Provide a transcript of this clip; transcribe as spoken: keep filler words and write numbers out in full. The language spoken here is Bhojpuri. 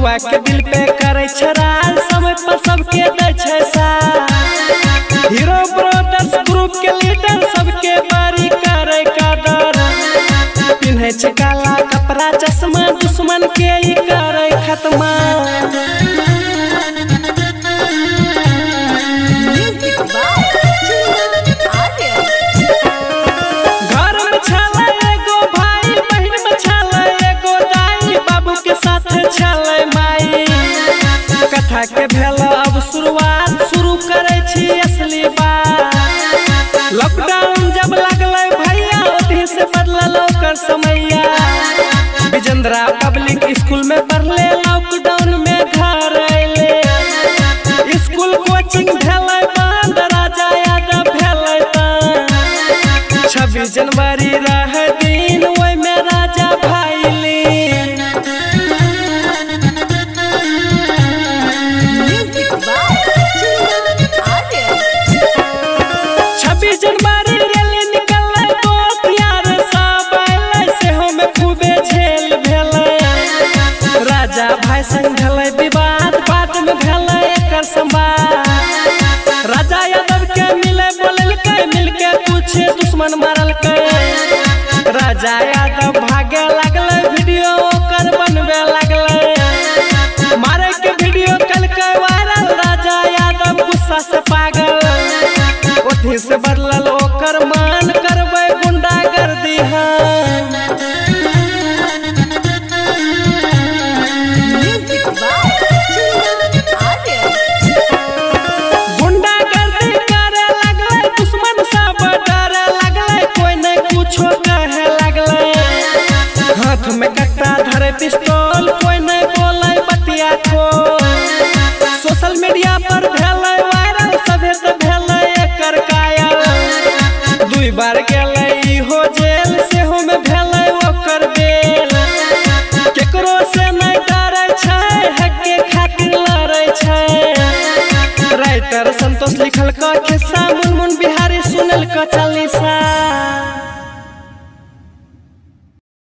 युवा के दिल पे करे छराल समय पर सबके दे छै साथ। हीरो ब्रदर्स ग्रुप के लीडर सबके बारी करे कदर। पिन्हे छै काला कपड़ा चश्मा दुश्मन के ही करे खत्मा। घर में छले एगो भाई बहन में छले एगो दाई बाबू के साथ छले माई। कथा के भेल अब शुरुआत शुरू करे छी असली बात। लॉकडाउन जब लगले भैया ओही से बदलल ओकर समैया। विजेंद्रा पब्लिक स्कूल में पढ़ले लॉकडाउन में घर अइले। स्कूल कोचिंग भेलै बंद राजा यादव भेलै बंद। छब्बीस जनवरी रह दिन ओइ में राजा भाईली। छब्बीस जनवरी रैली निकललै दोस्त यार सब अइलै सेहो में खूबे झेल भेलै। राजा भाई संग भेलै विवाद बाद में भेलै एकर संवाद। राजा यादव के मिले बोललकै मिलके कुछ दुश्मन मारलकै। राजा यादव भागे लगलै वीडियो ओकर बनवे लगलै। मारे के वीडियो कलकै वायरल राजा यादव गुस्सा से पागल। ओठी से बदलल ओकर मान करबै गुंडागर्दी हम। गुंडागर्दी करे लगलै दुश्मन सब डरे लगलै कोई नहीं कुछो कहे लगलै। हाथ में कट्टा धरे पिस्तौल कोई नहीं बोले बतिया खो। सोशल मीडिया पर भेलै वायरल सभे त भेलै एकर कायल। दुई बार गेलै इहो जेल सेहो में भेलै ओकर बेल। केकरो से नहीं डरै छै हके खातिर लड़ै छै। राइटर संतोष लिखल का खिस्सा मुनमुन बिहारी सुनल का चालीस